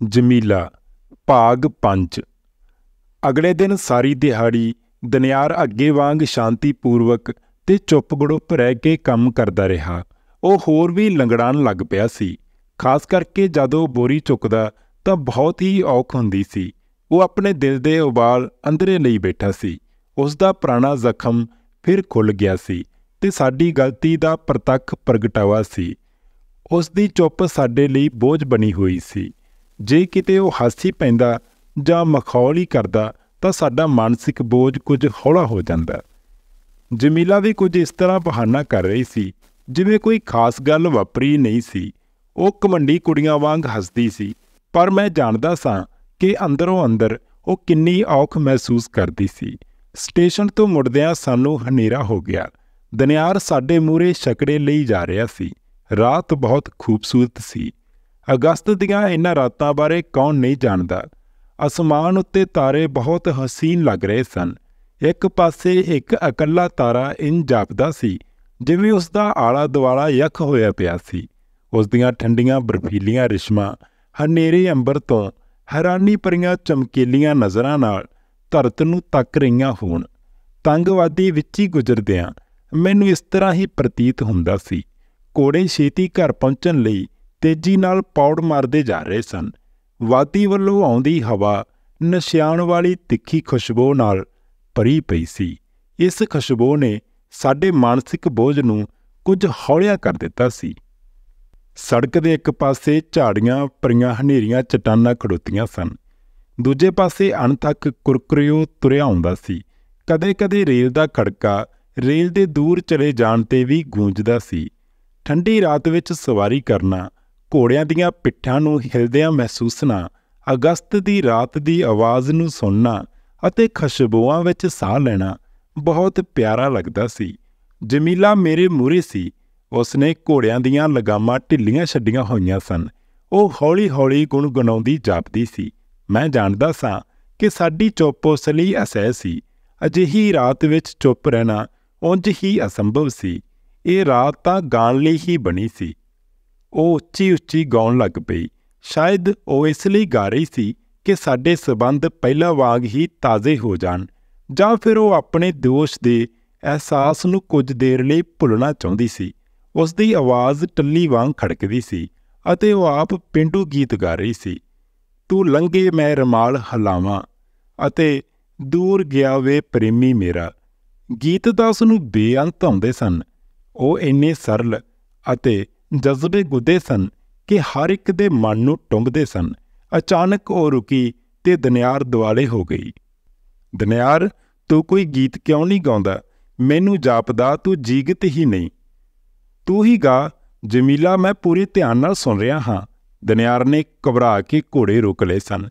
ਜਮੀਲਾ ਭਾਗ 5। ਅਗਲੇ ਦਿਨ ਸਾਰੀ ਦਿਹਾੜੀ ਦਨਿਆਰ ਅੱਗੇ ਵਾਂਗ ਸ਼ਾਂਤੀਪੂਰਵਕ ਤੇ ਚੁੱਪ-ਗੜੁੱਪ ਰਹਿ ਕੇ ਕੰਮ ਕਰਦਾ ਰਿਹਾ। ਉਹ ਹੋਰ ਵੀ ਲੰਗੜਾਣ ਲੱਗ ਪਿਆ ਸੀ। ਖਾਸ ਕਰਕੇ ਜਦ ਉਹ ਬੋਰੀ ਚੁੱਕਦਾ ਤਾਂ ਬਹੁਤ ਹੀ ਔਖ ਹੁੰਦੀ ਸੀ। ਉਹ ਆਪਣੇ ਦਿਲ ਦੇ ਉਬਾਲ ਅੰਦਰੇ ਲਈ ਬੈਠਾ ਸੀ। ਉਸ ਦਾ ਪੁਰਾਣਾ ਜ਼ਖਮ ਫਿਰ ਖੁੱਲ੍ਹ ਗਿਆ ਸੀ ਤੇ ਸਾਡੀ ਗਲਤੀ ਦਾ ਪ੍ਰਤੱਖ ਪ੍ਰਗਟਾਵਾ ਸੀ। ਉਸ ਦੀ ਚੁੱਪ ਸਾਡੇ ਲਈ ਬੋਝ ਬਣੀ ਹੋਈ ਸੀ। ਜੇ ਕਿਤੇ ਉਹ ਹਾਸੀ ਪੈਂਦਾ ਜਾਂ ਮਖੌਲ ਹੀ ਕਰਦਾ ਤਾਂ ਸਾਡਾ ਮਾਨਸਿਕ ਬੋਝ ਕੁਝ ਹੌਲਾ ਹੋ ਜਾਂਦਾ। ਜਮੀਲਾ ਵੀ ਕੁਝ ਇਸ ਤਰ੍ਹਾਂ ਬਹਾਨਾ ਕਰ ਰਹੀ ਸੀ ਜਿਵੇਂ ਕੋਈ ਖਾਸ ਗੱਲ ਵਾਪਰੀ ਨਹੀਂ ਸੀ। ਉਹ ਘਮੰਡੀ ਕੁੜੀਆਂ ਵਾਂਗ ਹੱਸਦੀ ਸੀ, ਪਰ ਮੈਂ ਜਾਣਦਾ ਸਾਂ ਕਿ ਅੰਦਰੋਂ ਅੰਦਰ ਉਹ ਕਿੰਨੀ ਔਖ ਮਹਿਸੂਸ ਕਰਦੀ ਸੀ। ਸਟੇਸ਼ਨ ਤੋਂ ਮੁੜਦਿਆਂ ਸਾਨੂੰ ਹਨੇਰਾ ਹੋ ਗਿਆ। ਦਨਿਆਰ ਸਾਡੇ ਮੂਹਰੇ ਛਕੜੇ ਲਈ ਜਾ ਰਿਹਾ ਸੀ। ਰਾਤ ਬਹੁਤ ਖੂਬਸੂਰਤ ਸੀ। ਅਗਸਤ ਦੀਆਂ ਇਹਨਾਂ ਰਾਤਾਂ ਬਾਰੇ ਕੌਣ ਨਹੀਂ ਜਾਣਦਾ। ਅਸਮਾਨ ਉੱਤੇ ਤਾਰੇ ਬਹੁਤ ਹਸੀਨ ਲੱਗ ਰਹੇ ਸਨ। ਇੱਕ ਪਾਸੇ ਇੱਕ ਇਕੱਲਾ ਤਾਰਾ ਇੰਝ ਜਾਪਦਾ ਸੀ ਜਿਵੇਂ ਉਸ ਦਾ ਆਲਾ ਦੁਆਲਾ ਯੱਖ ਹੋਇਆ ਪਿਆ ਸੀ। ਉਸ ਦੀਆਂ ਠੰਡੀਆਂ ਬਰਫੀਲੀਆਂ ਰਿਸ਼ਮਾਂ ਹਨੇਰੇ ਅੰਬਰ ਤੋਂ ਹੈਰਾਨੀ ਭਰੀਆਂ ਚਮਕੀਲੀਆਂ ਨਜ਼ਰਾਂ ਨਾਲ ਧਰਤ ਨੂੰ ਤੱਕ ਰਹੀਆਂ ਹੋਣ। ਤੰਗਵਾਦੀ ਵਿੱਚ ਹੀ ਗੁਜ਼ਰਦਿਆਂ ਮੈਨੂੰ ਇਸ ਤਰ੍ਹਾਂ ਹੀ ਪ੍ਰਤੀਤ ਹੁੰਦਾ ਸੀ। ਘੋੜੇ ਛੇਤੀ ਘਰ ਪਹੁੰਚਣ ਲਈ ਤੇਜ਼ੀ ਨਾਲ ਪੌੜ ਮਾਰਦੇ ਜਾ ਰਹੇ ਸਨ। ਵਾਦੀ ਵੱਲੋਂ ਆਉਂਦੀ ਹਵਾ ਨਸ਼ਿਆਣ ਵਾਲੀ ਤਿੱਖੀ ਖੁਸ਼ਬੂ ਨਾਲ ਭਰੀ ਪਈ ਸੀ। ਇਸ ਖੁਸ਼ਬੂ ਨੇ ਸਾਡੇ ਮਾਨਸਿਕ ਬੋਝ ਨੂੰ ਕੁਝ ਹੌਲਿਆ ਕਰ ਦਿੱਤਾ ਸੀ। ਸੜਕ ਦੇ ਇੱਕ ਪਾਸੇ ਝਾੜੀਆਂ ਭਰੀਆਂ ਹਨੇਰੀਆਂ ਚਟਾਨਾਂ ਖੜੋਤੀਆਂ ਸਨ। ਦੂਜੇ ਪਾਸੇ ਅਣਥੱਕ ਕੁਰਕਰਿਓ ਤੁਰਿਆ ਆਉਂਦਾ ਸੀ। ਕਦੇ-ਕਦੇ ਰੇਲ ਦਾ ਖੜਕਾ ਰੇਲ ਦੇ ਦੂਰ ਚਲੇ ਜਾਣ 'ਤੇ ਵੀ ਗੂੰਜਦਾ ਸੀ। ਠੰਡੀ ਰਾਤ ਵਿੱਚ ਸਵਾਰੀ ਕਰਨਾ, ਘੋੜਿਆਂ ਦੀਆਂ ਪਿੱਠਾਂ ਨੂੰ ਹਿਲਦਿਆਂ ਮਹਿਸੂਸਣਾ, ਅਗਸਤ ਦੀ ਰਾਤ ਦੀ ਆਵਾਜ਼ ਨੂੰ ਸੁਣਨਾ ਅਤੇ ਖੁਸ਼ਬੂਆਂ ਵਿੱਚ ਸਾਹ ਲੈਣਾ ਬਹੁਤ ਪਿਆਰਾ ਲੱਗਦਾ ਸੀ। ਜਮੀਲਾ ਮੇਰੇ ਮੂਹਰੇ ਸੀ। ਉਸਨੇ ਘੋੜਿਆਂ ਦੀਆਂ ਲਗਾਮਾਂ ਢਿੱਲੀਆਂ ਛੱਡੀਆਂ ਹੋਈਆਂ ਸਨ। ਉਹ ਹੌਲੀ-ਹੌਲੀ ਗੁਣਗੁਣਾਉਂਦੀ ਜਾਪਦੀ ਸੀ। ਮੈਂ ਜਾਣਦਾ ਸਾਂ ਕਿ ਸਾਡੀ ਚੁੱਪ ਉਸ ਲਈ ਅਸਹਿ ਸੀ। ਅਜਿਹੀ ਰਾਤ ਵਿੱਚ ਚੁੱਪ ਰਹਿਣਾ ਉਂਝ ਹੀ ਅਸੰਭਵ ਸੀ। ਇਹ ਰਾਤ ਤਾਂ ਗਾਉਣ ਲਈ ਹੀ ਬਣੀ ਸੀ। ਉਹ ਉੱਚੀ-ਉੱਚੀ ਗਾਉਣ ਲੱਗ ਪਈ। ਸ਼ਾਇਦ ਉਹ ਇਸ ਲਈ ਗਾ ਰਹੀ ਸੀ ਕਿ ਸਾਡੇ ਸਬੰਧ ਪਹਿਲਾਂ ਵਾਂਗ ਹੀ ਤਾਜ਼ੇ ਹੋ ਜਾਣ, ਜਾਂ ਫਿਰ ਉਹ ਆਪਣੇ ਦੋਸ਼ ਦੇ ਅਹਿਸਾਸ ਨੂੰ ਕੁਝ ਦੇਰ ਲਈ ਭੁੱਲਣਾ ਚਾਹੁੰਦੀ ਸੀ। ਉਸ ਦੀ ਆਵਾਜ਼ ਟੱਲੀ ਵਾਂਗ ਖੜਕਦੀ ਸੀ ਅਤੇ ਉਹ ਆਪ ਪੇਂਡੂ ਗੀਤ ਗਾ ਰਹੀ ਸੀ। ਤੂੰ ਲੰਘੇ ਮੈਂ ਰਮਾਲ ਹਿਲਾਵਾਂ ਅਤੇ ਦੂਰ ਗਿਆ ਵੇ ਪ੍ਰੇਮੀ ਮੇਰਾ। ਗੀਤ ਤਾਂ ਉਸ ਨੂੰ ਬੇਅੰਤ ਆਉਂਦੇ ਸਨ। ਉਹ ਇੰਨੇ ਸਰਲ ਅਤੇ ਜਜ਼ਬੇ ਗੁੱਦੇ ਸਨ ਕਿ ਹਰ ਇੱਕ ਦੇ ਮਨ ਨੂੰ ਟੁੰਬਦੇ ਸਨ। ਅਚਾਨਕ ਉਹ ਰੁਕੀ ਤੇ ਦਨਿਆਰ ਦੁਆਲੇ ਹੋ ਗਈ। ਦਨਿਆਰ, ਤੂੰ ਕੋਈ ਗੀਤ ਕਿਉਂ ਨਹੀਂ ਗਾਉਂਦਾ? ਮੈਨੂੰ ਜਾਪਦਾ ਤੂੰ ਜੀਗਤ ਹੀ ਨਹੀਂ। ਤੂੰ ਹੀ ਗਾ। ਜਮੀਲਾ, ਮੈਂ ਪੂਰੇ ਧਿਆਨ ਨਾਲ ਸੁਣ ਰਿਹਾ ਹਾਂ। ਦਨਿਆਰ ਨੇ ਘਬਰਾ ਕੇ ਘੋੜੇ ਰੋਕ ਲਏ ਸਨ।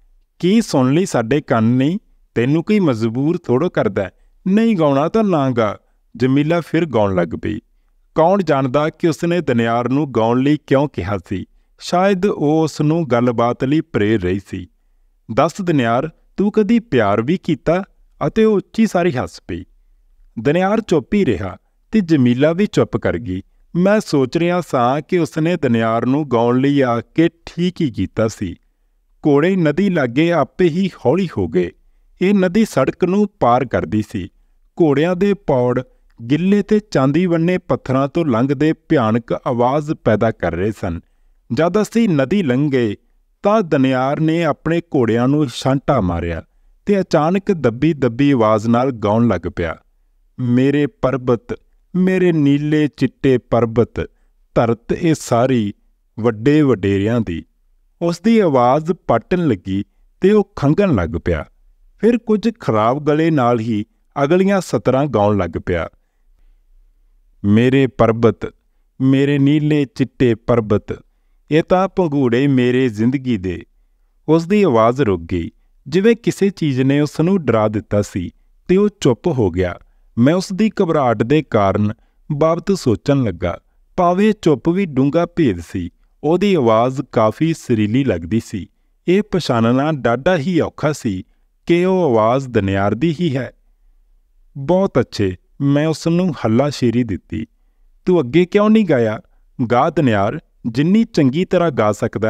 ਕੀ ਸੁਣ ਲਈ ਸਾਡੇ ਕੰਨ ਨਹੀਂ? ਤੈਨੂੰ ਕੋਈ ਮਜਬੂਰ ਥੋੜ੍ਹਾ ਕਰਦਾ? ਨਹੀਂ ਗਾਉਣਾ ਤਾਂ ਨਾ ਗਾ। ਜਮੀਲਾ ਫਿਰ ਗਾਉਣ ਲੱਗ ਪਈ। ਕੌਣ ਜਾਣਦਾ ਕਿ ਉਸਨੇ ਦਨਿਆਰ ਨੂੰ ਗਾਉਣ ਲਈ ਕਿਉਂ ਕਿਹਾ ਸੀ। ਸ਼ਾਇਦ ਉਹ ਉਸ ਨੂੰ ਗੱਲਬਾਤ ਲਈ ਪ੍ਰੇਰ ਰਹੀ ਸੀ। ਦੱਸ ਦਨਿਆਰ, ਤੂੰ ਕਦੀ ਪਿਆਰ ਵੀ ਕੀਤਾ? ਅਤੇ ਉਹ ਉੱਚੀ ਸਾਰੀ ਹੱਸ ਪਈ। ਦਨਿਆਰ ਚੁੱਪ ਹੀ ਰਿਹਾ ਤੇ ਜਮੀਲਾ ਵੀ ਚੁੱਪ ਕਰ ਗਈ। ਮੈਂ ਸੋਚ ਰਿਹਾ ਸਾਂ ਕਿ ਉਸਨੇ ਦਨਿਆਰ ਨੂੰ ਗਾਉਣ ਲਈ ਆ ਕੇ ਠੀਕ ਹੀ ਕੀਤਾ ਸੀ। ਘੋੜੇ ਨਦੀ ਲਾਗੇ ਆਪੇ ਹੀ ਹੌਲੀ ਹੋ ਗਏ। ਇਹ ਨਦੀ ਸੜਕ ਨੂੰ ਪਾਰ ਕਰਦੀ ਸੀ। ਘੋੜਿਆਂ ਦੇ ਪੌੜ ਗਿੱਲੇ ਤੇ ਚਾਂਦੀ ਬੰਨੇ ਪੱਥਰਾਂ ਤੋਂ ਲੰਘਦੇ ਭਿਆਨਕ ਆਵਾਜ਼ ਪੈਦਾ ਕਰ ਰਹੇ ਸਨ। ਜਦ ਅਸੀਂ ਨਦੀ ਲੰਘੇ ਤਾਂ ਦਨਿਆਰ ਨੇ ਆਪਣੇ ਘੋੜਿਆਂ ਨੂੰ ਛਾਂਟਾ ਮਾਰਿਆ ਤੇ ਅਚਾਨਕ ਦੱਬੀ-ਦੱਬੀ ਆਵਾਜ਼ ਨਾਲ ਗਾਉਣ ਲੱਗ ਪਿਆ। ਮੇਰੇ ਪਰਬਤ, ਮੇਰੇ ਨੀਲੇ ਚਿੱਟੇ ਪਰਬਤ, ਧਰਤ ਇਹ ਸਾਰੀ ਵੱਡੇ ਵਡੇਰਿਆਂ ਦੀ। ਉਸ ਦੀ ਆਵਾਜ਼ ਪਾਟਣ ਲੱਗੀ ਤੇ ਉਹ ਖੰਘਣ ਲੱਗ ਪਿਆ। ਫਿਰ ਕੁਝ ਖਰਾਬ ਗਲੇ ਨਾਲ ਹੀ ਅਗਲੀਆਂ ਸਤਰਾਂ ਗਾਉਣ ਲੱਗ ਪਿਆ। ਮੇਰੇ ਪਰਬਤ, ਮੇਰੇ ਨੀਲੇ ਚਿੱਟੇ ਪਰਬਤ, ਇਹ ਤਾਂ ਭੰਗੂੜੇ ਮੇਰੇ ਜ਼ਿੰਦਗੀ ਦੇ। ਉਸ ਦੀ ਆਵਾਜ਼ ਰੁਕ ਗਈ, ਜਿਵੇਂ ਕਿਸੇ ਚੀਜ਼ ਨੇ ਉਸ ਨੂੰ ਡਰਾ ਦਿੱਤਾ ਸੀ ਤੇ ਉਹ ਚੁੱਪ ਹੋ ਗਿਆ। ਮੈਂ ਉਸ ਦੀ ਘਬਰਾਹਟ ਦੇ ਕਾਰਨ ਬਾਬਤ ਸੋਚਣ ਲੱਗਾ। ਭਾਵੇਂ ਚੁੱਪ ਵੀ ਡੂੰਘਾ ਭੇਦ ਸੀ। ਉਹਦੀ ਆਵਾਜ਼ ਕਾਫੀ ਸੁਰੀਲੀ ਲੱਗਦੀ ਸੀ। ਇਹ ਪਛਾਣਨਾ ਡਾਢਾ ਹੀ ਔਖਾ ਸੀ ਕਿ ਉਹ ਆਵਾਜ਼ ਦਨਿਆਰ ਦੀ ਹੀ ਹੈ। ਬਹੁਤ ਅੱਛੇ, ਮੈਂ ਉਸ ਨੂੰ ਹੱਲਾਸ਼ੇਰੀ ਦਿੱਤੀ। ਤੂੰ ਅੱਗੇ ਕਿਉਂ ਨਹੀਂ ਗਾਇਆ? ਗਾ ਦਨਿਆਰ, ਜਿੰਨੀ ਚੰਗੀ ਤਰ੍ਹਾਂ ਗਾ ਸਕਦਾ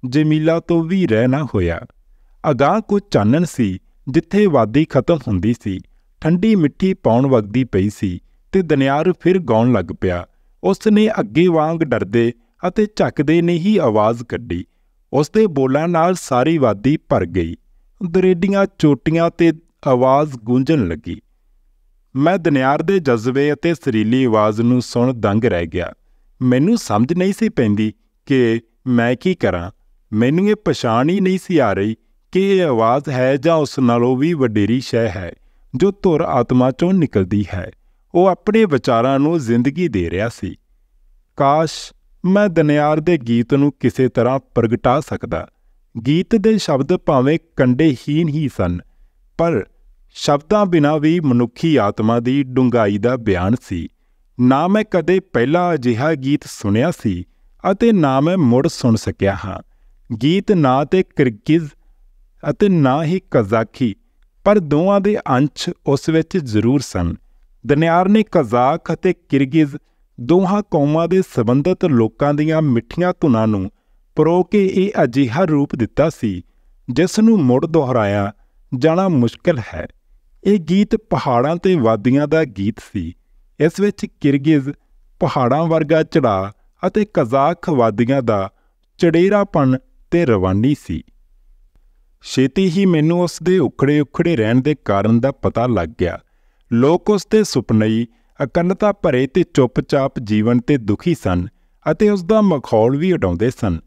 ਜਮੀਲਾ ਤੋਂ ਵੀ ਰਹਿ ਨਾ ਹੋਇਆ। ਅਗਾਂਹ ਕੁਝ ਚਾਨਣ ਸੀ, ਜਿੱਥੇ ਵਾਦੀ ਖਤਮ ਹੁੰਦੀ ਸੀ। ਠੰਡੀ ਮਿੱਠੀ ਪੌਣ ਵਗਦੀ ਪਈ ਸੀ ਤੇ ਦਨਿਆਰ ਫਿਰ ਗਾਉਣ ਲੱਗ ਪਿਆ। ਉਸ ਨੇ ਅੱਗੇ ਵਾਂਗ ਡਰਦੇ ਅਤੇ ਝੱਕਦੇ ਨੇ ਹੀ ਆਵਾਜ਼ ਕੱਢੀ। ਉਸ ਦੇ ਬੋਲਾਂ ਨਾਲ ਸਾਰੀ ਵਾਦੀ ਭਰ ਗਈ। ਦਰੇਡੀਆਂ ਚੋਟੀਆਂ ਤੇ ਆਵਾਜ਼ ਗੂੰਜਣ ਲੱਗੀ। ਮੈਂ ਦਨਿਆਰ ਦੇ ਜਜ਼ਬੇ ਅਤੇ ਸੁਰੀਲੀ ਆਵਾਜ਼ ਨੂੰ ਸੁਣ ਦੰਗ ਰਹਿ ਗਿਆ। ਮੈਨੂੰ ਸਮਝ ਨਹੀਂ ਸੀ ਪੈਂਦੀ ਕਿ ਮੈਂ ਕੀ ਕਰਾਂ। ਮੈਨੂੰ ਇਹ ਪਛਾਣ ਹੀ ਨਹੀਂ ਸੀ ਆ ਰਹੀ ਕਿ ਇਹ ਆਵਾਜ਼ ਹੈ ਜਾਂ ਉਸ ਨਾਲੋਂ ਵੀ ਵਡੇਰੀ ਸ਼ੈ ਹੈ ਜੋ ਧੁਰ ਆਤਮਾ 'ਚੋਂ ਨਿਕਲਦੀ ਹੈ। ਉਹ ਆਪਣੇ ਵਿਚਾਰਾਂ ਨੂੰ ਜ਼ਿੰਦਗੀ ਦੇ ਰਿਹਾ ਸੀ। ਕਾਸ਼ ਮੈਂ ਦਨਿਆਰ ਦੇ ਗੀਤ ਨੂੰ ਕਿਸੇ ਤਰ੍ਹਾਂ ਪ੍ਰਗਟਾ ਸਕਦਾ। ਗੀਤ ਦੇ ਸ਼ਬਦ ਭਾਵੇਂ ਕੰਡੇਹੀਨ ਹੀ ਸਨ, ਪਰ ਸ਼ਬਦਾਂ ਬਿਨਾਂ ਵੀ ਮਨੁੱਖੀ ਆਤਮਾ ਦੀ ਡੂੰਘਾਈ ਦਾ ਬਿਆਨ ਸੀ। ਨਾ ਮੈਂ ਕਦੇ ਪਹਿਲਾਂ ਅਜਿਹਾ ਗੀਤ ਸੁਣਿਆ ਸੀ ਅਤੇ ਨਾ ਮੈਂ ਮੁੜ ਸੁਣ ਸਕਿਆ ਹਾਂ। ਗੀਤ ਨਾ ਤੇ ਕਿਰਗਿਜ਼ ਅਤੇ ਨਾ ਹੀ ਕਜ਼ਾਕੀ, ਪਰ ਦੋਵਾਂ ਦੇ ਅੰਸ਼ ਉਸ ਵਿੱਚ ਜ਼ਰੂਰ ਸਨ। ਦਨਿਆਰ ਨੇ ਕਜ਼ਾਕ ਅਤੇ ਕਿਰਗਿਜ਼ ਦੋਹਾਂ ਕੌਮਾਂ ਦੇ ਸੰਬੰਧਿਤ ਲੋਕਾਂ ਦੀਆਂ ਮਿੱਠੀਆਂ ਧੁਨਾਂ ਨੂੰ ਪਰੋ ਕੇ ਇਹ ਅਜਿਹਾ ਰੂਪ ਦਿੱਤਾ ਸੀ ਜਿਸ ਨੂੰ ਮੁੜ ਦੁਹਰਾਇਆ ਜਾਣਾ ਮੁਸ਼ਕਲ ਹੈ। ਇਹ ਗੀਤ ਪਹਾੜਾਂ ਤੇ ਵਾਦੀਆਂ ਦਾ ਗੀਤ ਸੀ। ਇਸ ਵਿੱਚ ਕਿਰਗਿਜ਼ ਪਹਾੜਾਂ ਵਰਗਾ ਚੜ੍ਹਾਅ ਅਤੇ ਕਜ਼ਾਕ ਵਾਦੀਆਂ ਦਾ ਚੜੇਰਾਪਣ ਤੇ ਰਵਾਨੀ ਸੀ। ਛੇਤੀ ਹੀ ਮੈਨੂੰ ਉਸ ਦੇ ਉਖੜੇ ਰਹਿਣ ਦੇ ਕਾਰਨ ਦਾ ਪਤਾ ਲੱਗ ਗਿਆ। ਲੋਕ ਉਸ ਦੇ ਸੁਪਨਈ, ਇਕੱਲਤਾ ਭਰੇ ਤੇ ਚੁੱਪਚਾਪ ਜੀਵਨ ਤੇ ਦੁਖੀ ਸਨ ਅਤੇ ਉਸ ਦਾ ਮਖੌਲ ਵੀ ਉਡਾਉਂਦੇ ਸਨ।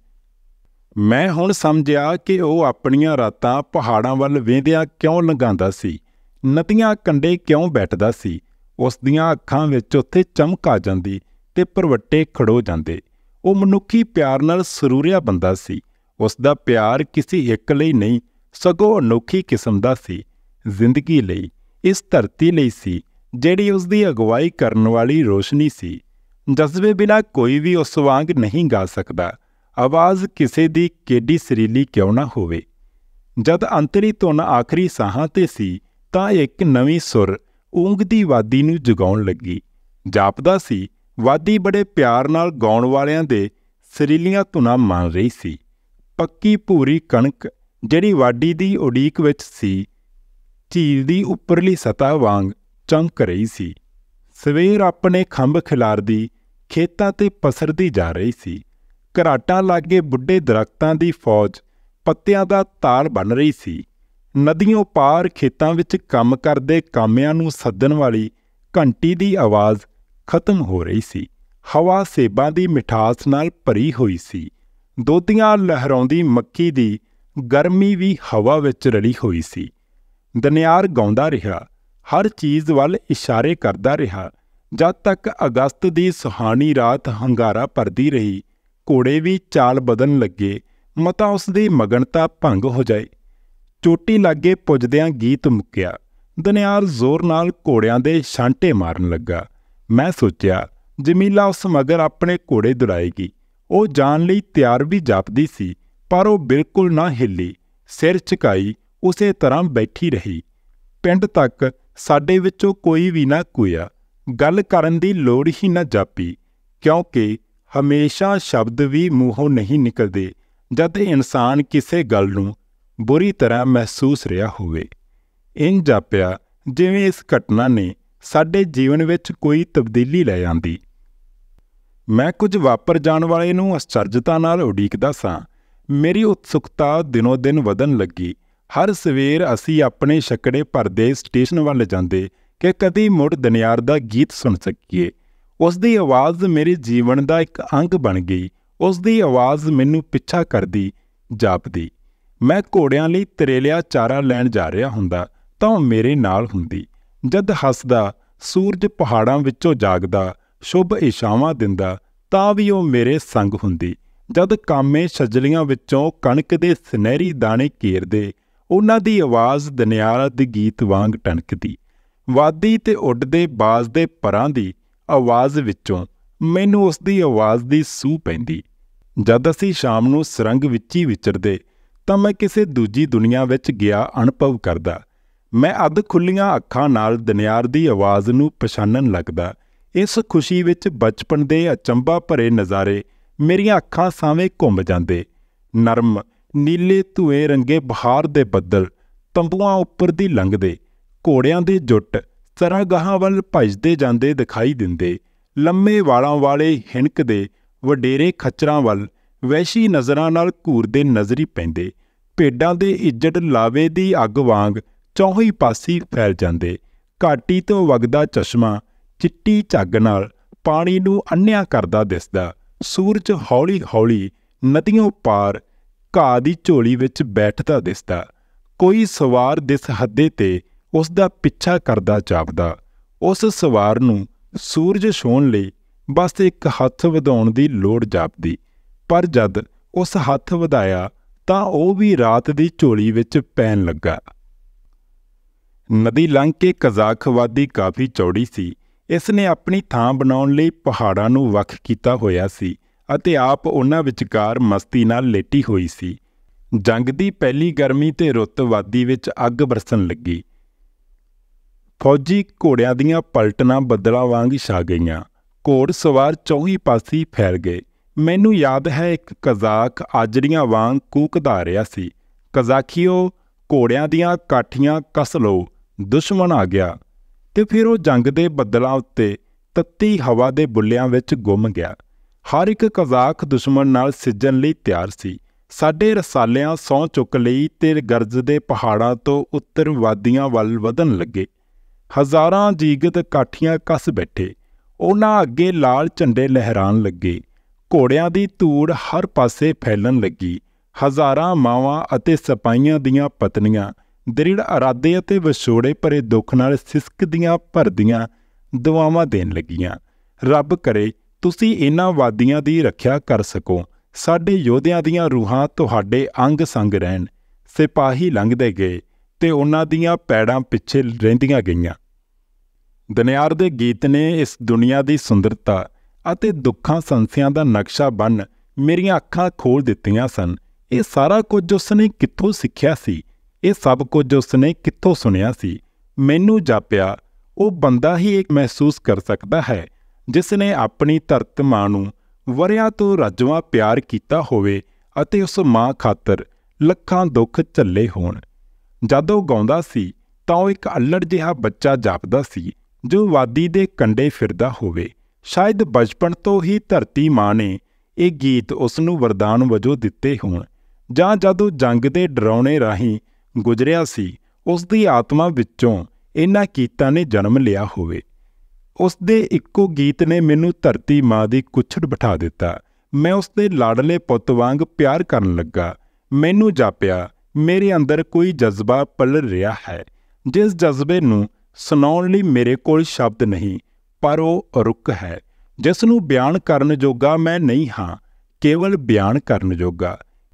ਮੈਂ ਹੁਣ ਸਮਝਿਆ ਕਿ ਉਹ ਆਪਣੀਆਂ ਰਾਤਾਂ ਪਹਾੜਾਂ ਵੱਲ ਵੇਂਦਿਆਂ ਕਿਉਂ ਲੰਘਾਉਂਦਾ ਸੀ, ਨਦੀਆਂ ਕੰਢੇ ਕਿਉਂ ਬੈਠਦਾ ਸੀ। ਉਸ ਦੀਆਂ ਅੱਖਾਂ ਵਿੱਚ ਉੱਥੇ ਚਮਕ ਆ ਜਾਂਦੀ ਤੇ ਭਰਵੱਟੇ ਖੜੋ ਜਾਂਦੇ। ਉਹ ਮਨੁੱਖੀ ਪਿਆਰ ਨਾਲ ਸਰੂਰਿਆ ਬੰਦਾ ਸੀ। ਉਸ ਦਾ ਪਿਆਰ ਕਿਸੇ ਇੱਕ ਲਈ ਨਹੀਂ, ਸਗੋਂ ਅਨੋਖੀ ਕਿਸਮ ਦਾ ਸੀ। ਜ਼ਿੰਦਗੀ ਲਈ, ਇਸ ਧਰਤੀ ਲਈ ਸੀ ਜਿਹੜੀ ਉਸ ਦੀ ਅਗਵਾਈ ਕਰਨ ਵਾਲੀ ਰੋਸ਼ਨੀ ਸੀ। ਜਜ਼ਬੇ ਬਿਨਾਂ ਕੋਈ ਵੀ ਉਸ ਵਾਂਗ ਨਹੀਂ ਗਾ ਸਕਦਾ, ਆਵਾਜ਼ ਕਿਸੇ ਦੀ ਕਿੱਡੀ ਸੁਰੀਲੀ ਕਿਉਂ ਨਾ ਹੋਵੇ। ਜਦ ਅੰਤਰੀ ਧੁਨ ਆਖਰੀ ਸਾਹਾਂ 'ਤੇ ਸੀ ਤਾਂ ਇੱਕ ਨਵੀਂ ਸੁਰ ਊਂਘਦੀ ਵਾਦੀ ਨੂੰ ਜਗਾਉਣ ਲੱਗੀ। ਜਾਪਦਾ ਸੀ ਵਾਦੀ ਬੜੇ ਪਿਆਰ ਨਾਲ ਗਾਉਣ ਵਾਲਿਆਂ ਦੇ ਸੁਰੀਲੀਆਂ ਧੁਨਾਂ ਮੰਨ ਰਹੀ ਸੀ। ਪੱਕੀ ਭੂਰੀ ਕਣਕ ਜਿਹੜੀ ਵਾਢੀ ਦੀ ਉਡੀਕ ਵਿੱਚ ਸੀ, ਝੀਲ ਦੀ ਉੱਪਰਲੀ ਸਤ੍ਹਾ ਵਾਂਗ ਚਮਕ ਰਹੀ ਸੀ। ਸਵੇਰ ਆਪਣੇ ਖੰਭ ਖਿਲਾਰਦੀ ਖੇਤਾਂ 'ਤੇ ਪਸਰਦੀ ਜਾ ਰਹੀ ਸੀ। ਘਰਾਟਾਂ ਲਾਗੇ ਬੁੱਢੇ ਦਰੱਖਤਾਂ ਦੀ ਫੌਜ ਪੱਤਿਆਂ ਦਾ ਤਾਲ ਬਣ ਰਹੀ ਸੀ। ਨਦੀਆਂ ਪਾਰ ਖੇਤਾਂ ਵਿੱਚ ਕੰਮ ਕਰਦੇ ਕਾਮਿਆਂ ਨੂੰ ਸੱਦਣ ਵਾਲੀ ਘੰਟੀ ਦੀ ਆਵਾਜ਼ ਖਤਮ ਹੋ ਰਹੀ ਸੀ। ਹਵਾ ਸੇਬਾਂ ਦੀ ਮਿਠਾਸ ਨਾਲ ਭਰੀ ਹੋਈ ਸੀ। ਦੋਧੀਆਂ ਲਹਿਰਾਉਂਦੀ ਮੱਕੀ ਦੀ ਗਰਮੀ ਵੀ ਹਵਾ ਵਿੱਚ ਰਲੀ ਹੋਈ ਸੀ। ਦਨਿਆਰ ਗਾਉਂਦਾ ਰਿਹਾ, ਹਰ ਚੀਜ਼ ਵੱਲ ਇਸ਼ਾਰੇ ਕਰਦਾ ਰਿਹਾ, ਜਦ ਤੱਕ ਅਗਸਤ ਦੀ ਸੁਹਾਣੀ ਰਾਤ ਹੰਗਾਰਾ ਭਰਦੀ ਰਹੀ। ਘੋੜੇ ਵੀ ਚਾਲ ਬਦਲਣ ਲੱਗੇ, ਮਤਾ ਉਸ ਦੀ ਮਗਨਤਾ ਭੰਗ ਹੋ ਜਾਏ। ਚੋਟੀ ਲਾਗੇ ਪੁੱਜਦਿਆਂ ਗੀਤ ਮੁੱਕਿਆ। ਦਨਿਆਰ ਜ਼ੋਰ ਨਾਲ ਘੋੜਿਆਂ ਦੇ ਛਾਂਟੇ ਮਾਰਨ ਲੱਗਾ। ਮੈਂ ਸੋਚਿਆ ਜਮੀਲਾ ਉਸ ਮਗਰ ਆਪਣੇ ਘੋੜੇ ਦੁੜਾਏਗੀ। ਉਹ ਜਾਣ ਲਈ ਤਿਆਰ ਵੀ ਜਾਪਦੀ ਸੀ, ਪਰ ਉਹ ਬਿਲਕੁਲ ਨਾ ਹਿੱਲੀ, ਸਿਰ ਝੁਕਾਈ ਉਸੇ ਤਰ੍ਹਾਂ ਬੈਠੀ ਰਹੀ। ਪਿੰਡ ਤੱਕ ਸਾਡੇ ਵਿੱਚੋਂ ਕੋਈ ਵੀ ਨਾ ਕੁਇਆ। ਗੱਲ ਕਰਨ ਦੀ ਲੋੜ ਹੀ ਨਾ ਜਾਪੀ, ਕਿਉਂਕਿ ਹਮੇਸ਼ਾ ਸ਼ਬਦ ਵੀ ਮੂੰਹੋਂ ਨਹੀਂ ਨਿਕਲਦੇ ਜਦ ਇਨਸਾਨ ਕਿਸੇ ਗੱਲ ਨੂੰ ਬੁਰੀ ਤਰ੍ਹਾਂ ਮਹਿਸੂਸ ਰਿਹਾ ਹੋਵੇ। ਇੰਝ ਜਾਪਿਆ ਜਿਵੇਂ ਇਸ ਘਟਨਾ ਨੇ ਸਾਡੇ ਜੀਵਨ ਵਿੱਚ ਕੋਈ ਤਬਦੀਲੀ ਲੈ ਆਂਦੀ। ਮੈਂ ਕੁਝ ਵਾਪਰ ਜਾਣ ਵਾਲੇ ਨੂੰ ਅਚਰਜਤਾ ਨਾਲ ਉਡੀਕਦਾ ਸਾਂ। ਮੇਰੀ ਉਤਸੁਕਤਾ ਦਿਨੋਂ ਦਿਨ ਵਧਣ ਲੱਗੀ। ਹਰ ਸਵੇਰ ਅਸੀਂ ਆਪਣੇ ਛੱਕੜੇ ਭਰਦੇ ਸਟੇਸ਼ਨ ਵੱਲ ਜਾਂਦੇ ਕਿ ਕਦੀ ਮੁੜ ਦਨਿਆਰ ਦਾ ਗੀਤ ਸੁਣ ਸਕੀਏ। ਉਸ ਦੀ ਆਵਾਜ਼ ਮੇਰੇ ਜੀਵਨ ਦਾ ਇੱਕ ਅੰਗ ਬਣ ਗਈ। ਉਸ ਦੀ ਆਵਾਜ਼ ਮੈਨੂੰ ਪਿੱਛਾ ਕਰਦੀ ਜਾਪਦੀ। ਮੈਂ ਘੋੜਿਆਂ ਲਈ ਤਰੇਲਿਆ ਚਾਰਾ ਲੈਣ ਜਾ ਰਿਹਾ ਹੁੰਦਾ ਤਾਂ ਉਹ ਮੇਰੇ ਨਾਲ ਹੁੰਦੀ। ਜਦ ਹੱਸਦਾ ਸੂਰਜ ਪਹਾੜਾਂ ਵਿੱਚੋਂ ਜਾਗਦਾ ਸ਼ੁਭ ਇਸ਼ਾਵਾਂ ਦਿੰਦਾ ਤਾਂ ਵੀ ਉਹ ਮੇਰੇ ਸੰਗ ਹੁੰਦੀ। ਜਦ ਕਾਮੇ ਛੱਜਲੀਆਂ ਵਿੱਚੋਂ ਕਣਕ ਦੇ ਸੁਨਹਿਰੀ ਦਾਣੇ ਘੇਰਦੇ, ਉਹਨਾਂ ਦੀ ਆਵਾਜ਼ ਦਨਿਆਰ ਦੇ ਗੀਤ ਵਾਂਗ ਟਣਕਦੀ। ਵਾਦੀ ਤੇ ਉੱਡਦੇ ਬਾਜ਼ ਦੇ ਪਰਾਂ ਦੀ ਆਵਾਜ਼ ਵਿੱਚੋਂ ਮੈਨੂੰ ਉਸ ਦੀ ਆਵਾਜ਼ ਦੀ ਸੂਹ ਪੈਂਦੀ। ਜਦ ਅਸੀਂ ਸ਼ਾਮ ਨੂੰ ਸੁਰੰਗ ਵਿੱਚ ਹੀ ਵਿਚਰਦੇ ਤਾਂ ਮੈਂ ਕਿਸੇ ਦੂਜੀ ਦੁਨੀਆ ਵਿੱਚ ਗਿਆ ਅਨੁਭਵ ਕਰਦਾ। ਮੈਂ ਅੱਧ ਖੁੱਲ੍ਹੀਆਂ ਅੱਖਾਂ ਨਾਲ ਦਨਿਆਰ ਦੀ ਆਵਾਜ਼ ਨੂੰ ਪਛਾਣਨ ਲੱਗਦਾ। ਇਸ ਖੁਸ਼ੀ ਵਿੱਚ ਬਚਪਨ ਦੇ ਅਚੰਭਾ ਭਰੇ ਨਜ਼ਾਰੇ ਮੇਰੀਆਂ ਅੱਖਾਂ ਸਾਹਵੇਂ ਘੁੰਮ ਜਾਂਦੇ। ਨਰਮ ਨੀਲੇ ਧੂਏ ਰੰਗੇ ਬਹਾਰ ਦੇ ਬੱਦਲ ਤੰਬੂਆਂ ਉੱਪਰ ਦੀ ਲੰਘਦੇ, ਘੋੜਿਆਂ ਦੇ ਜੁੱਟ ਚਰਾਗਾਹਾਂ ਵੱਲ ਭੱਜਦੇ ਜਾਂਦੇ ਦਿਖਾਈ ਦਿੰਦੇ, ਲੰਮੇ ਵਾਲਾਂ ਵਾਲੇ ਹਿਣਕਦੇ ਵਡੇਰੇ ਖੱਚਰਾਂ ਵੱਲ ਵਹਿਸ਼ੀ ਨਜ਼ਰਾਂ ਨਾਲ ਘੂਰਦੇ ਨਜ਼ਰੀ ਪੈਂਦੇ, ਭੇਡਾਂ ਦੇ ਇੱਜੜ ਲਾਵੇ ਦੀ ਅੱਗ ਵਾਂਗ ਚੌਹੀਂ ਪਾਸੀ ਫੈਲ ਜਾਂਦੇ। ਘਾਟੀ ਤੋਂ ਵਗਦਾ ਚਸ਼ਮਾ ਚਿੱਟੀ ਝੱਗ ਨਾਲ ਪਾਣੀ ਨੂੰ ਅੰਨ੍ਹਿਆ ਕਰਦਾ ਦਿਸਦਾ। ਸੂਰਜ ਹੌਲੀ-ਹੌਲੀ ਨਦੀਆਂ ਪਾਰ ਘਾਹ ਦੀ ਝੋਲੀ ਵਿੱਚ ਬੈਠਦਾ ਦਿਸਦਾ। ਕੋਈ ਸਵਾਰ ਦਿਸ ਹੱਦੇ 'ਤੇ ਉਸ ਦਾ ਪਿੱਛਾ ਕਰਦਾ ਜਾਪਦਾ। ਉਸ ਸਵਾਰ ਨੂੰ ਸੂਰਜ ਛੂਹਣ ਲਈ ਬਸ ਇੱਕ ਹੱਥ ਵਧਾਉਣ ਦੀ ਲੋੜ ਜਾਪਦੀ, ਪਰ ਜਦ ਉਸ ਹੱਥ ਵਧਾਇਆ ਤਾਂ ਉਹ ਵੀ ਰਾਤ ਦੀ ਝੋਲੀ ਵਿੱਚ ਪੈਣ ਲੱਗਾ। ਨਦੀ ਲੰਘ ਕੇ ਕਜ਼ਾਖ ਵਾਦੀ ਕਾਫੀ ਚੌੜੀ ਸੀ। ਇਸ ਨੇ ਆਪਣੀ ਥਾਂ ਬਣਾਉਣ ਲਈ ਪਹਾੜਾਂ ਨੂੰ ਵੱਖ ਕੀਤਾ ਹੋਇਆ ਸੀ ਅਤੇ ਆਪ ਉਹਨਾਂ ਵਿਚਕਾਰ ਮਸਤੀ ਨਾਲ ਲੇਟੀ ਹੋਈ ਸੀ। ਜੰਗ ਦੀ ਪਹਿਲੀ ਗਰਮੀ ਤੇ ਰੁੱਤ ਵਾਦੀ ਵਿੱਚ ਅੱਗ ਬਰਸਣ ਲੱਗੀ। ਫੌਜੀ ਘੋੜਿਆਂ ਦੀਆਂ ਪਲਟਨਾਂ ਬੱਦਲਾਂ ਵਾਂਗ ਛਾ ਗਈਆਂ। ਘੋੜ ਸਵਾਰ ਚੌਹੀਂ ਪਾਸੀ ਫੈਲ ਗਏ। ਮੈਨੂੰ ਯਾਦ ਹੈ ਇੱਕ ਕਜ਼ਾਕ ਆਜੜੀਆਂ ਵਾਂਗ ਕੂਕਦਾ ਰਿਹਾ ਸੀ, ਕਜ਼ਾਖੀਓ ਘੋੜਿਆਂ ਦੀਆਂ ਕਾਠੀਆਂ ਕੱਸ ਲਓ, ਦੁਸ਼ਮਣ ਆ ਗਿਆ। ਤੇ ਫਿਰ ਉਹ ਜੰਗ ਦੇ ਬੱਦਲਾਂ ਉੱਤੇ ਤੱਤੀ ਹਵਾ ਦੇ ਬੁੱਲਿਆਂ ਵਿੱਚ ਗੁੰਮ ਗਿਆ। ਹਰ ਇੱਕ ਕਜ਼ਾਕ ਦੁਸ਼ਮਣ ਨਾਲ ਸਿੱਝਣ ਲਈ ਤਿਆਰ ਸੀ। ਸਾਡੇ ਰਸਾਲਿਆਂ ਸਹੁੰ ਚੁੱਕ ਲਈ ਤੇ ਗਰਜਦੇ ਪਹਾੜਾਂ ਤੋਂ ਉੱਤਰ ਵਾਦੀਆਂ ਵੱਲ ਵਧਣ ਲੱਗੇ। ਹਜ਼ਾਰਾਂ ਜੀਗਤ ਕਾਠੀਆਂ ਕੱਸ ਬੈਠੇ। ਉਹਨਾਂ ਅੱਗੇ ਲਾਲ ਝੰਡੇ ਲਹਿਰਾਣ ਲੱਗੇ। ਘੋੜਿਆਂ ਦੀ ਧੂੜ ਹਰ ਪਾਸੇ ਫੈਲਣ ਲੱਗੀ। ਹਜ਼ਾਰਾਂ ਮਾਵਾਂ ਅਤੇ ਸਿਪਾਹੀਆਂ ਦੀਆਂ ਪਤਨੀਆਂ ਦ੍ਰਿੜ ਇਰਾਦੇ ਅਤੇ ਵਿਛੋੜੇ ਭਰੇ ਦੁੱਖ ਨਾਲ ਸਿਸਕਦੀਆਂ ਭਰਦੀਆਂ ਦੁਆਵਾਂ ਦੇਣ ਲੱਗੀਆਂ। ਰੱਬ ਕਰੇ ਤੁਸੀਂ ਇਹਨਾਂ ਵਾਦੀਆਂ ਦੀ ਰੱਖਿਆ ਕਰ ਸਕੋ। ਸਾਡੇ ਯੋਧਿਆਂ ਦੀਆਂ ਰੂਹਾਂ ਤੁਹਾਡੇ ਅੰਗ ਸੰਗ ਰਹਿਣ। ਸਿਪਾਹੀ ਲੰਘਦੇ ਗਏ ਤੇ ਉਹਨਾਂ ਦੀਆਂ ਪੈੜਾਂ ਪਿੱਛੇ ਰਹਿੰਦੀਆਂ ਗਈਆਂ। ਦਨਿਆਰ ਦੇ ਗੀਤ ਨੇ ਇਸ ਦੁਨੀਆ ਦੀ ਸੁੰਦਰਤਾ ਅਤੇ ਦੁੱਖਾਂ ਸੰਸਿਆਂ ਦਾ ਨਕਸ਼ਾ ਬੰਨ੍ਹ ਮੇਰੀਆਂ ਅੱਖਾਂ ਖੋਲ੍ਹ ਦਿੱਤੀਆਂ ਸਨ। ਇਹ ਸਾਰਾ ਕੁਝ ਉਸਨੇ ਕਿੱਥੋਂ ਸਿੱਖਿਆ ਸੀ? ਇਹ ਸਭ ਕੁਝ ਉਸਨੇ ਕਿੱਥੋਂ ਸੁਣਿਆ ਸੀ? ਮੈਨੂੰ ਜਾਪਿਆ ਉਹ ਬੰਦਾ ਹੀ ਇਹ ਮਹਿਸੂਸ ਕਰ ਸਕਦਾ ਹੈ ਜਿਸ ਨੇ ਆਪਣੀ ਧਰਤ ਮਾਂ ਨੂੰ ਵਰ੍ਹਿਆਂ ਤੋਂ ਰੱਜਵਾਂ ਪਿਆਰ ਕੀਤਾ ਹੋਵੇ ਅਤੇ ਉਸ ਮਾਂ ਖਾਤਰ ਲੱਖਾਂ ਦੁੱਖ ਝੱਲੇ ਹੋਣ। ਜਦ ਉਹ ਗਾਉਂਦਾ ਸੀ ਤਾਂ ਉਹ ਇੱਕ ਅੱਲੜ ਜਿਹਾ ਬੱਚਾ ਜਾਪਦਾ ਸੀ ਜੋ ਵਾਦੀ ਦੇ ਕੰਢੇ ਫਿਰਦਾ ਹੋਵੇ। ਸ਼ਾਇਦ ਬਚਪਨ ਤੋਂ ਹੀ ਧਰਤੀ ਮਾਂ ਨੇ ਇਹ ਗੀਤ ਉਸ ਨੂੰ ਵਰਦਾਨ ਵਜੋਂ ਦਿੱਤੇ ਹੋਣ, ਜਾਂ ਜਦੋਂ ਜੰਗ ਦੇ ਡਰਾਉਣੇ ਰਾਹੀਂ ਗੁਜ਼ਰਿਆ ਸੀ ਉਸ ਦੀ ਆਤਮਾ ਵਿੱਚੋਂ ਇਹਨਾਂ ਗੀਤਾਂ ਨੇ ਜਨਮ ਲਿਆ ਹੋਵੇ। ਉਸ ਦੇ ਇੱਕੋ ਗੀਤ ਨੇ ਮੈਨੂੰ ਧਰਤੀ ਮਾਂ ਦੀ ਕੁੱਛੜ ਬਿਠਾ ਦਿੱਤਾ। ਮੈਂ ਉਸ ਦੇ ਲਾਡਲੇ ਪੁੱਤ ਵਾਂਗ ਪਿਆਰ ਕਰਨ ਲੱਗਾ। ਮੈਨੂੰ ਜਾਪਿਆ ਮੇਰੇ ਅੰਦਰ ਕੋਈ ਜਜ਼ਬਾ ਪਲਰ ਰਿਹਾ ਹੈ, ਜਿਸ ਜਜ਼ਬੇ ਨੂੰ ਸੁਣਾਉਣ ਲਈ ਮੇਰੇ ਕੋਲ ਸ਼ਬਦ ਨਹੀਂ, ਪਰ ਉਹ ਰੁੱਕ ਹੈ ਜਿਸ ਨੂੰ ਬਿਆਨ ਕਰਨ ਜੋਗਾ ਮੈਂ ਨਹੀਂ ਹਾਂ, ਕੇਵਲ ਬਿਆਨ ਕਰਨ ਜੋਗਾ।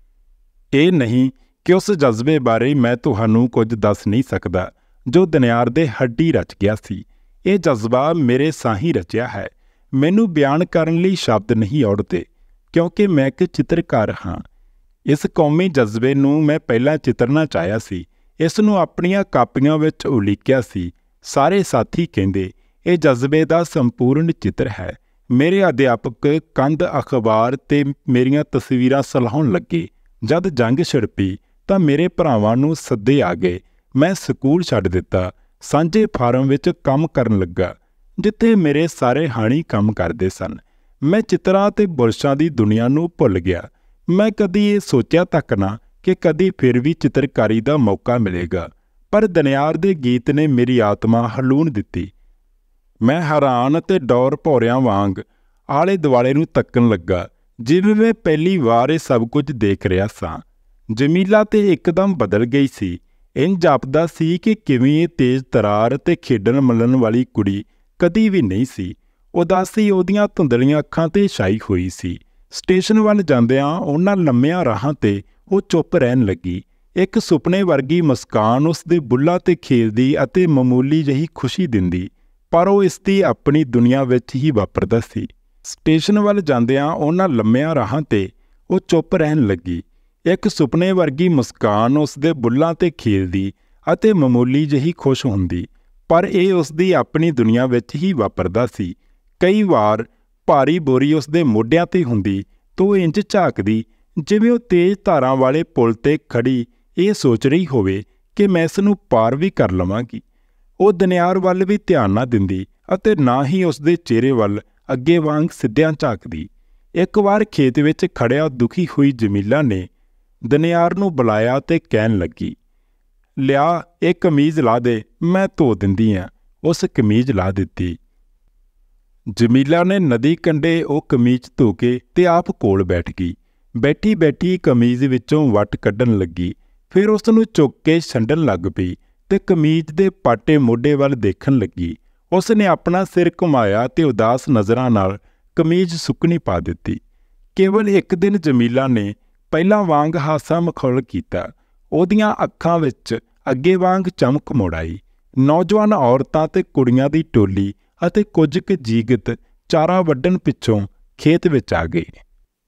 ਇਹ ਨਹੀਂ ਕਿ ਉਸ ਜਜ਼ਬੇ ਬਾਰੇ ਮੈਂ ਤੁਹਾਨੂੰ ਕੁਝ ਦੱਸ ਨਹੀਂ ਸਕਦਾ ਜੋ ਦਨਿਆਰ ਦੇ ਹੱਡੀ ਰਚ ਗਿਆ ਸੀ। ਇਹ ਜਜ਼ਬਾ ਮੇਰੇ ਸਾਹੀਂ ਰਚਿਆ ਹੈ। ਮੈਨੂੰ ਬਿਆਨ ਕਰਨ ਲਈ ਸ਼ਬਦ ਨਹੀਂ ਔੜਦੇ ਕਿਉਂਕਿ ਮੈਂ ਇੱਕ ਚਿੱਤਰਕਾਰ ਹਾਂ। ਇਸ ਕੌਮੀ ਜਜ਼ਬੇ ਨੂੰ ਮੈਂ ਪਹਿਲਾਂ ਚਿੱਤਰਨਾ ਚਾਹਿਆ ਸੀ, ਇਸ ਨੂੰ ਆਪਣੀਆਂ ਕਾਪੀਆਂ ਵਿੱਚ ਉਲੀਕਿਆ ਸੀ। ਸਾਰੇ ਸਾਥੀ ਕਹਿੰਦੇ ਇਹ ਜਜ਼ਬੇ ਦਾ ਸੰਪੂਰਨ ਚਿੱਤਰ ਹੈ। ਮੇਰੇ ਅਧਿਆਪਕ ਕੰਧ ਅਖਬਾਰ ਤੇ ਮੇਰੀਆਂ ਤਸਵੀਰਾਂ ਸਲਾਹੁਣ ਲੱਗੇ। ਜਦ ਜੰਗ ਛਿੜ ਪਈ ਤਾਂ ਮੇਰੇ ਭਰਾਵਾਂ ਨੂੰ ਸੱਦੇ ਆ ਗਏ। ਮੈਂ ਸਕੂਲ ਛੱਡ ਦਿੱਤਾ, ਸਾਂਝੇ ਫਾਰਮ ਵਿੱਚ ਕੰਮ ਕਰਨ ਲੱਗਾ ਜਿੱਥੇ ਮੇਰੇ ਸਾਰੇ ਹਾਣੀ ਕੰਮ ਕਰਦੇ ਸਨ। ਮੈਂ ਚਿੱਤਰਾਂ ਅਤੇ ਬੁਰਸ਼ਾਂ ਦੀ ਦੁਨੀਆ ਨੂੰ ਭੁੱਲ ਗਿਆ। ਮੈਂ ਕਦੀ ਇਹ ਸੋਚਿਆ ਤੱਕ ਨਾ ਕਿ ਕਦੀ ਫਿਰ ਵੀ ਚਿੱਤਰਕਾਰੀ ਦਾ ਮੌਕਾ ਮਿਲੇਗਾ, ਪਰ ਦਨਿਆਰ ਦੇ ਗੀਤ ਨੇ ਮੇਰੀ ਆਤਮਾ ਹਲੂਣ ਦਿੱਤੀ। ਮੈਂ ਹੈਰਾਨ ਅਤੇ ਡੌਰ ਭੌਰਿਆਂ ਵਾਂਗ ਆਲੇ ਦੁਆਲੇ ਨੂੰ ਤੱਕਣ ਲੱਗਾ, ਜਿਵੇਂ ਮੈਂ ਪਹਿਲੀ ਵਾਰ ਇਹ ਸਭ ਕੁਝ ਦੇਖ ਰਿਹਾ ਸਾਂ। ਜਮੀਲਾ ਤੇ ਇੱਕਦਮ ਬਦਲ ਗਈ ਸੀ। ਇੰਝ ਜਾਪਦਾ ਸੀ ਕਿ ਕਿਵੇਂ ਇਹ ਤੇਜ਼ ਤਰਾਰ ਅਤੇ ਖੇਡਣ ਮੱਲਣ ਵਾਲੀ ਕੁੜੀ ਕਦੀ ਵੀ ਨਹੀਂ ਸੀ। ਉਦਾਸੀ ਉਹਦੀਆਂ ਧੁੰਦਲੀਆਂ ਅੱਖਾਂ 'ਤੇ ਛਾਈ ਹੋਈ ਸੀ। ਸਟੇਸ਼ਨ ਵੱਲ ਜਾਂਦਿਆਂ ਉਹਨਾਂ ਲੰਮਿਆਂ ਰਾਹਾਂ 'ਤੇ ਉਹ ਚੁੱਪ ਰਹਿਣ ਲੱਗੀ। ਇੱਕ ਸੁਪਨੇ ਵਰਗੀ ਮੁਸਕਾਨ ਉਸ ਦੇ ਬੁੱਲ੍ਹਾਂ 'ਤੇ ਖੇਲਦੀ ਅਤੇ ਮਾਮੂਲੀ ਜਿਹੀ ਖੁਸ਼ੀ ਦਿੰਦੀ, ਪਰ ਉਹ ਇਸ ਦੀ ਆਪਣੀ ਦੁਨੀਆ ਵਿੱਚ ਹੀ ਵਾਪਰਦਾ ਸੀ। ਸਟੇਸ਼ਨ ਵੱਲ ਜਾਂਦਿਆਂ ਉਹਨਾਂ ਲੰਮਿਆਂ ਰਾਹਾਂ 'ਤੇ ਉਹ ਚੁੱਪ ਰਹਿਣ ਲੱਗੀ। ਇੱਕ ਸੁਪਨੇ ਵਰਗੀ ਮੁਸਕਾਨ ਉਸ ਦੇ ਬੁੱਲ੍ਹਾਂ 'ਤੇ ਖੇਲਦੀ ਅਤੇ ਮਾਮੂਲੀ ਜਿਹੀ ਖੁਸ਼ ਹੁੰਦੀ, ਪਰ ਇਹ ਉਸ ਦੀ ਆਪਣੀ ਦੁਨੀਆ ਵਿੱਚ ਹੀ ਵਾਪਰਦਾ ਸੀ। ਕਈ ਵਾਰ ਭਾਰੀ ਬੋਰੀ ਉਸ ਦੇ ਮੋਢਿਆਂ 'ਤੇ ਹੁੰਦੀ ਤਾਂ ਉਹ ਇੰਝ ਝਾਕਦੀ ਜਿਵੇਂ ਉਹ ਤੇਜ਼ ਧਾਰਾਂ ਵਾਲੇ ਪੁਲ 'ਤੇ ਖੜੀ ਇਹ ਸੋਚ ਰਹੀ ਹੋਵੇ ਕਿ ਮੈਂ ਇਸ ਨੂੰ ਪਾਰ ਵੀ ਕਰ ਲਵਾਂਗੀ। ਉਹ ਦਨਿਆਰ ਵੱਲ ਵੀ ਧਿਆਨ ਨਾ ਦਿੰਦੀ ਅਤੇ ਨਾ ਹੀ ਉਸਦੇ ਚਿਹਰੇ ਵੱਲ ਅੱਗੇ ਵਾਂਗ ਸਿੱਧਿਆਂ ਝਾਕਦੀ। ਇੱਕ ਵਾਰ ਖੇਤ ਵਿੱਚ ਖੜਿਆ ਦੁਖੀ ਹੋਈ ਜਮੀਲਾ ਨੇ ਦਨਿਆਰ ਨੂੰ ਬੁਲਾਇਆ ਤੇ ਕਹਿਣ ਲੱਗੀ, ਲਿਆ ਇਹ ਕਮੀਜ਼ ਲਾ ਦੇ, ਮੈਂ ਧੋ ਦਿੰਦੀ ਹਾਂ। ਉਸ ਕਮੀਜ਼ ਲਾ ਦਿੱਤੀ। ਜਮੀਲਾ ਨੇ ਨਦੀ ਕੰਢੇ ਉਹ ਕਮੀਜ਼ ਧੋ ਕੇ ਤੇ ਆਪ ਕੋਲ ਬੈਠ ਗਈ। ਬੈਠੀ ਬੈਠੀ ਕਮੀਜ਼ ਵਿੱਚੋਂ ਵੱਟ ਕੱਢਣ ਲੱਗੀ। ਫਿਰ ਉਸ ਨੂੰ ਚੁੱਕ ਕੇ ਛੰਡਣ ਲੱਗ ਪਈ ਤੇ ਕਮੀਜ਼ ਦੇ ਪਾਟੇ ਮੋਢੇ ਵੱਲ ਦੇਖਣ ਲੱਗੀ। ਉਸ ਨੇ ਆਪਣਾ ਸਿਰ ਘੁਮਾਇਆ ਤੇ ਉਦਾਸ ਨਜ਼ਰਾਂ ਨਾਲ ਕਮੀਜ਼ ਸੁੱਕਣੀ ਪਾ ਦਿੱਤੀ। ਕੇਵਲ ਇੱਕ ਦਿਨ ਜਮੀਲਾ ਨੇ ਪਹਿਲਾਂ ਵਾਂਗ ਹਾਸਾ ਮਖੌਲ ਕੀਤਾ। ਉਹਦੀਆਂ ਅੱਖਾਂ ਵਿੱਚ ਅੱਗੇ ਵਾਂਗ ਚਮਕ ਮੁੜ ਆਈ। ਨੌਜਵਾਨ ਔਰਤਾਂ ਤੇ ਕੁੜੀਆਂ ਦੀ ਟੋਲੀ ਅਤੇ ਕੁਝ ਕੁ ਜੀਗਤ ਚਾਰਾ ਵੱਢਣ ਪਿੱਛੋਂ ਖੇਤ ਵਿੱਚ ਆ ਗਏ।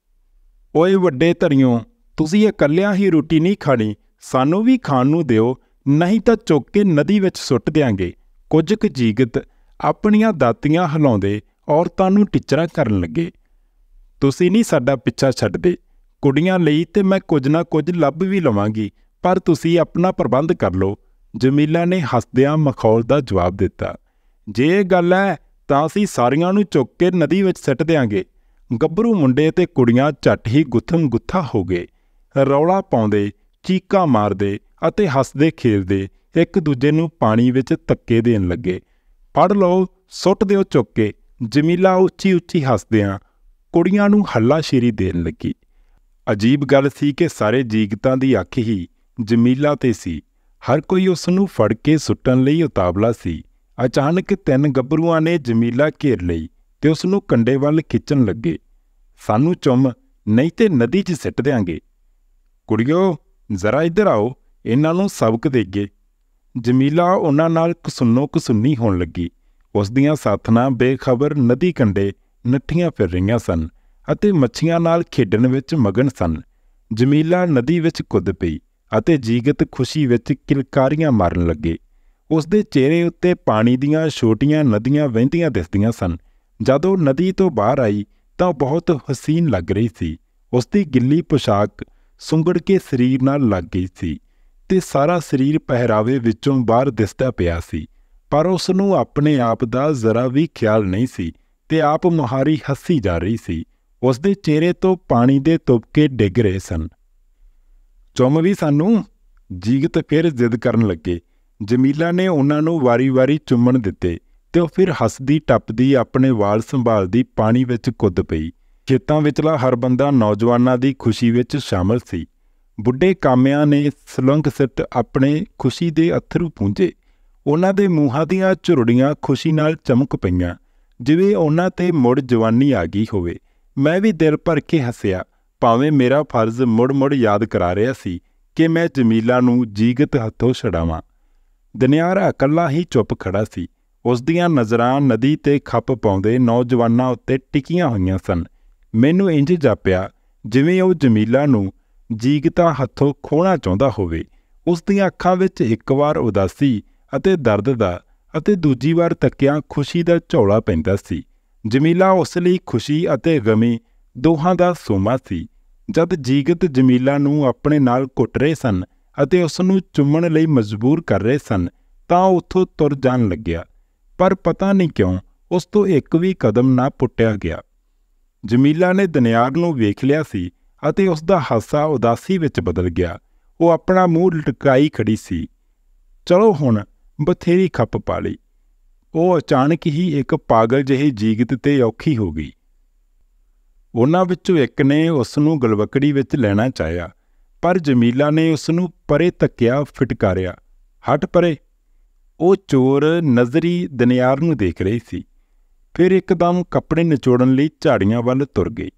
ਓਏ ਵੱਡੇ ਧਰੀਓ, ਤੁਸੀਂ ਇਕੱਲਿਆਂ ਹੀ ਰੋਟੀ ਨਹੀਂ ਖਾਣੀ, ਸਾਨੂੰ ਵੀ ਖਾਣ ਨੂੰ ਦਿਓ, ਨਹੀਂ ਤਾਂ ਚੁੱਕ ਕੇ ਨਦੀ ਵਿੱਚ ਸੁੱਟ ਦਿਆਂਗੇ। ਕੁਝ ਕੁ ਜੀਗਤ ਆਪਣੀਆਂ ਦਾਤੀਆਂ ਹਿਲਾਉਂਦੇ ਔਰਤਾਂ ਨੂੰ ਟਿੱਚਰਾਂ ਕਰਨ ਲੱਗੇ। ਤੁਸੀਂ ਨਹੀਂ ਸਾਡਾ ਪਿੱਛਾ ਛੱਡਦੇ। ਕੁੜੀਆਂ ਲਈ ਤੇ ਮੈਂ ਕੁਝ ਨਾ ਕੁਝ ਲੱਭ ਵੀ ਲਵਾਂਗੀ, ਪਰ ਤੁਸੀਂ ਆਪਣਾ ਪ੍ਰਬੰਧ ਕਰ ਲਓ। ਜਮੀਲਾ ਨੇ ਹੱਸਦਿਆਂ ਮਖੌਲ ਦਾ ਜਵਾਬ ਦਿੱਤਾ। ਜੇ ਇਹ ਗੱਲ ਹੈ ਤਾਂ ਅਸੀਂ ਸਾਰੀਆਂ ਨੂੰ ਚੁੱਕ ਕੇ ਨਦੀ ਵਿੱਚ ਸਿੱਟ ਦਿਆਂਗੇ। ਗੱਭਰੂ ਮੁੰਡੇ ਤੇ ਕੁੜੀਆਂ ਝੱਟ ਹੀ ਗੁੱਥਮ ਗੁੱਥਾ ਹੋ ਗਏ। ਰੌਲਾ ਪਾਉਂਦੇ, ਚੀਕਾਂ ਮਾਰਦੇ ਅਤੇ ਹੱਸਦੇ ਖੇਡਦੇ ਇੱਕ ਦੂਜੇ ਨੂੰ ਪਾਣੀ ਵਿੱਚ ਧੱਕੇ ਦੇਣ ਲੱਗੇ। ਫੜ ਲਓ, ਸੁੱਟ ਦਿਓ ਚੁੱਕ ਕੇ। ਜਮੀਲਾ ਉੱਚੀ ਉੱਚੀ ਹੱਸਦਿਆਂ ਕੁੜੀਆਂ ਨੂੰ ਹੱਲਾਸ਼ੇਰੀ ਦੇਣ ਲੱਗੀ। ਅਜੀਬ ਗੱਲ ਸੀ ਕਿ ਸਾਰੇ ਜੀਗਤਾਂ ਦੀ ਅੱਖ ਹੀ ਜਮੀਲਾ 'ਤੇ ਸੀ। ਹਰ ਕੋਈ ਉਸ ਨੂੰ ਫੜ ਕੇ ਸੁੱਟਣ ਲਈ ਉਤਾਵਲਾ ਸੀ। ਅਚਾਨਕ 3 ਗੱਭਰੂਆਂ ਨੇ ਜਮੀਲਾ ਘੇਰ ਲਈ ਤੇ ਉਸ ਨੂੰ ਕੰਢੇ ਵੱਲ ਖਿੱਚਣ ਲੱਗੇ। ਸਾਨੂੰ ਚੁੰਮ, ਨਹੀਂ ਤੇ ਨਦੀ 'ਚ ਸਿੱਟ ਦਿਆਂਗੇ। ਕੁੜੀਓ, ਜ਼ਰਾ ਇੱਧਰ ਆਓ, ਇਹਨਾਂ ਨੂੰ ਸਬਕ ਦੇਈਏ। ਜਮੀਲਾ ਉਹਨਾਂ ਨਾਲ ਕਸੁੰਨੋ ਕਸੁੰਨੀ ਹੋਣ ਲੱਗੀ। ਉਸ ਦੀਆਂ ਸਾਥਣਾਂ ਬੇਖਬਰ ਨਦੀ ਕੰਢੇ ਨੱਠੀਆਂ ਫਿਰ ਰਹੀਆਂ ਸਨ ਅਤੇ ਮੱਛੀਆਂ ਨਾਲ ਖੇਡਣ ਵਿੱਚ ਮਗਨ ਸਨ। ਜਮੀਲਾ ਨਦੀ ਵਿੱਚ ਕੁੱਦ ਪਈ ਅਤੇ ਜੀਗਤ ਖੁਸ਼ੀ ਵਿੱਚ ਕਿਲਕਾਰੀਆਂ ਮਾਰਨ ਲੱਗੇ। ਉਸ ਦੇ ਚਿਹਰੇ ਉੱਤੇ ਪਾਣੀ ਦੀਆਂ ਛੋਟੀਆਂ ਨਦੀਆਂ ਵਹਿੰਦੀਆਂ ਦਿਸਦੀਆਂ ਸਨ। ਜਦੋਂ ਨਦੀ ਤੋਂ ਬਾਹਰ ਆਈ ਤਾਂ ਬਹੁਤ ਹਸੀਨ ਲੱਗ ਰਹੀ ਸੀ। ਉਸ ਦੀ ਗਿੱਲੀ ਪੁਸ਼ਾਕ ਸੁੰਗੜ ਕੇ ਸਰੀਰ ਨਾਲ ਲੱਗ ਗਈ ਸੀ ਤੇ ਸਾਰਾ ਸਰੀਰ ਪਹਿਰਾਵੇ ਵਿੱਚੋਂ ਬਾਹਰ ਦਿਸਦਾ ਪਿਆ ਸੀ, ਪਰ ਉਸ ਨੂੰ ਆਪਣੇ ਆਪ ਦਾ ਜ਼ਰਾ ਵੀ ਖਿਆਲ ਨਹੀਂ ਸੀ ਤੇ ਆਪ ਮੁਹਾਰੀ ਹੱਸੀ ਜਾ ਰਹੀ ਸੀ। ਉਸ ਦੇ ਚਿਹਰੇ ਤੋਂ ਪਾਣੀ ਦੇ ਤੁਪਕੇ ਡਿੱਗ ਰਹੇ ਸਨ। ਚੁੰਮ ਵੀ ਸਾਨੂੰ, ਜੀਗਤ ਫਿਰ ਜ਼ਿੱਦ ਕਰਨ ਲੱਗੇ। ਜਮੀਲਾ ਨੇ ਉਹਨਾਂ ਨੂੰ ਵਾਰੀ-ਵਾਰੀ ਚੁੰਮਣ ਦਿੱਤੇ ਤੇ ਉਹ ਫਿਰ ਹੱਸਦੀ ਟੱਪਦੀ ਆਪਣੇ ਵਾਲ ਸੰਭਾਲਦੀ ਪਾਣੀ ਵਿੱਚ ਕੁੱਦ ਪਈ। ਖੇਤਾਂ ਵਿਚਲਾ ਹਰ ਬੰਦਾ ਨੌਜਵਾਨਾਂ ਦੀ ਖੁਸ਼ੀ ਵਿੱਚ ਸ਼ਾਮਲ ਸੀ। ਬੁੱਢੇ ਕਾਮਿਆਂ ਨੇ ਸਲੰਘ ਸਿੱਟ ਆਪਣੇ ਖੁਸ਼ੀ ਦੇ ਅੱਥਰੂ ਪੂੰਝੇ। ਉਹਨਾਂ ਦੇ ਮੂੰਹਾਂ ਦੀਆਂ ਝੁਰੜੀਆਂ ਖੁਸ਼ੀ ਨਾਲ ਚਮਕ ਪਈਆਂ, ਜਿਵੇਂ ਉਹਨਾਂ 'ਤੇ ਮੁੜ ਜਵਾਨੀ ਆ ਗਈ ਹੋਵੇ। ਮੈਂ ਵੀ ਦਿਲ ਭਰ ਕੇ ਹੱਸਿਆ, ਭਾਵੇਂ ਮੇਰਾ ਫਰਜ਼ ਮੁੜ-ਮੁੜ ਯਾਦ ਕਰਾ ਰਿਹਾ ਸੀ ਕਿ ਮੈਂ ਜਮੀਲਾ ਨੂੰ ਜੀਗਤ ਹੱਥੋਂ ਛਡਾਵਾਂ। ਦਨਿਆਰ ਇਕੱਲਾ ਹੀ ਚੁੱਪ ਖੜਾ ਸੀ। ਉਸ ਦੀਆਂ ਨਜ਼ਰਾਂ ਨਦੀ 'ਤੇ ਖੱਪ ਪਾਉਂਦੇ ਨੌਜਵਾਨਾਂ ਉੱਤੇ ਟਿਕੀਆਂ ਹੋਈਆਂ ਸਨ। ਮੈਨੂੰ ਇੰਝ ਜਾਪਿਆ ਜਿਵੇਂ ਉਹ ਜਮੀਲਾ ਨੂੰ ਜੀਗਤਾਂ ਹੱਥੋਂ ਖੋਹਣਾ ਚਾਹੁੰਦਾ ਹੋਵੇ। ਉਸ ਦੀਆਂ ਅੱਖਾਂ ਵਿੱਚ ਇੱਕ ਵਾਰ ਉਦਾਸੀ ਅਤੇ ਦਰਦ ਦਾ ਅਤੇ ਦੂਜੀ ਵਾਰ ਤੱਕਿਆਂ ਖੁਸ਼ੀ ਦਾ ਝੌਲਾ ਪੈਂਦਾ ਸੀ। ਜਮੀਲਾ ਉਸ ਲਈ ਖੁਸ਼ੀ ਅਤੇ ਗਮੀ ਦੋਹਾਂ ਦਾ ਸੋਮਾ ਸੀ। ਜਦ ਜੀਗਤ ਜਮੀਲਾ ਨੂੰ ਆਪਣੇ ਨਾਲ ਘੁੱਟ ਰਹੇ ਸਨ ਅਤੇ ਉਸ ਨੂੰ ਚੁੰਮਣ ਲਈ ਮਜਬੂਰ ਕਰ ਰਹੇ ਸਨ ਤਾਂ ਉਹ ਉੱਥੋਂ ਤੁਰ ਜਾਣ ਲੱਗਿਆ, ਪਰ ਪਤਾ ਨਹੀਂ ਕਿਉਂ ਉਸ ਤੋਂ ਇੱਕ ਵੀ ਕਦਮ ਨਾ ਪੁੱਟਿਆ ਗਿਆ। ਜਮੀਲਾ ਨੇ ਦਨਿਆਰ ਨੂੰ ਵੇਖ ਲਿਆ ਸੀ ਅਤੇ ਉਸ ਦਾ ਹਾਸਾ ਉਦਾਸੀ ਵਿੱਚ ਬਦਲ ਗਿਆ। ਉਹ ਆਪਣਾ ਮੂੰਹ ਲਟਕਾਈ ਖੜੀ ਸੀ। ਚਲੋ ਹੁਣ ਬਥੇਰੀ ਖੱਪ ਪਾ ਲਈ। ਉਹ ਅਚਾਨਕ ਹੀ ਇੱਕ ਪਾਗਲ ਜਿਹੀ ਜੀਗਤ 'ਤੇ ਔਖੀ ਹੋ ਗਈ। ਉਹਨਾਂ ਵਿੱਚੋਂ ਇੱਕ ਨੇ ਉਸ ਨੂੰ ਗਲਵਕੜੀ ਵਿੱਚ ਲੈਣਾ ਚਾਹਿਆ, ਪਰ ਜਮੀਲਾ ਨੇ ਉਸ ਨੂੰ ਪਰੇ ਧੱਕਿਆ, ਫਿਟਕਾਰਿਆ। ਹਟ ਪਰੇ। ਉਹ ਚੋਰ ਨਜ਼ਰੀ ਦਨਿਆਰ ਨੂੰ ਦੇਖ ਰਹੀ ਸੀ। ਫਿਰ ਇੱਕਦਮ ਕੱਪੜੇ ਨਿਚੋੜਨ ਲਈ ਝਾੜੀਆਂ ਵੱਲ ਤੁਰ ਗਈ।